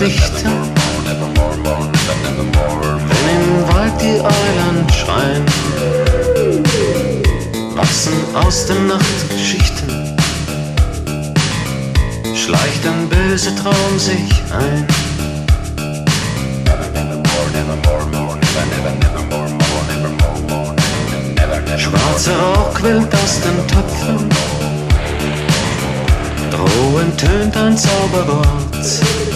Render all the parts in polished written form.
dichter, wenn im Wald die Eulen schreien, wachsen aus der Nacht Geschichten, schleicht ein böser Traum sich ein. Schwarzer Rauch quillt aus den Töpfen, drohend tönt ein Zauberwort.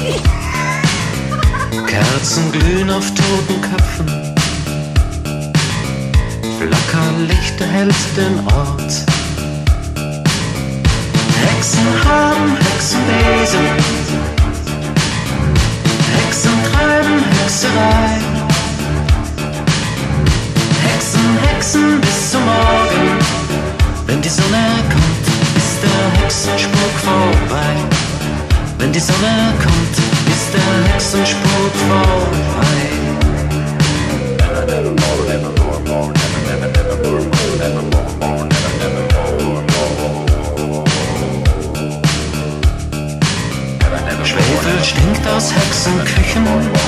Kerzen glühen auf toten Köpfen, Flackerlicht erhellt den Ort. Hexen haben Hexenwesen, Hexen treiben Hexerei. Hexen, Hexen bis zum Morgen, wenn die Sonne kommt, ist der Hexenspuk vorbei. Wenn die Sonne kommt, ist der Hexenspuk vorbei. Schwefel stinkt aus Hexenküchen,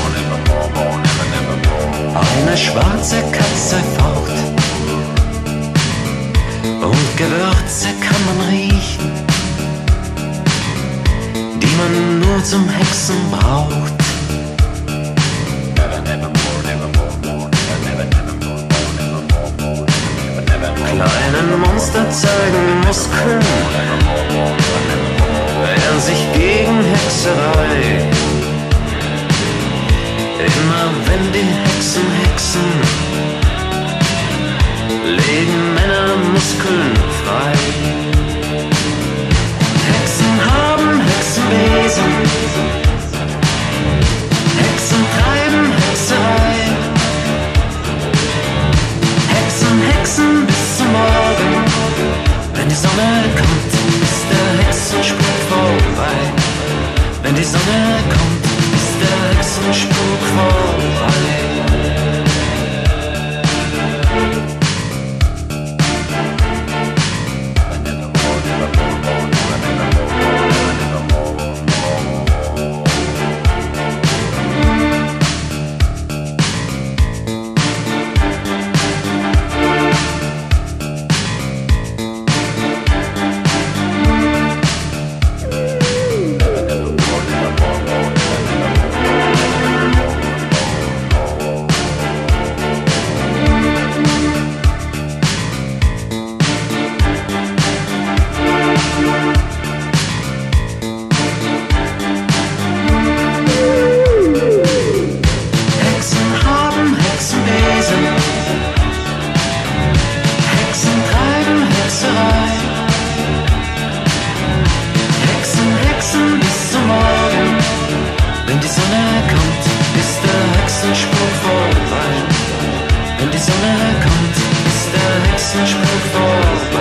eine schwarze Katze faucht, und Gewürze kann man riechen, die man nur zum Hexen braucht. Kleinen Monster zeigen Muskeln, wehren sich gegen Hexerei. Immer wenn die Hexen hexen, legen Männer Muskeln frei. Hexen haben Hexenwesen, Hexen treiben Hexerei. Hexen, Hexen bis zum Morgen, wenn die Sonne kommt, ist der Hexenspuk vorbei. Wenn die Sonne kommt, ist der Hexenspuk vorbei. Wenn die Sonne kommt, ist der Hexenspuk vorbei. Wenn die Sonne kommt, ist der Hexenspuk vorbei.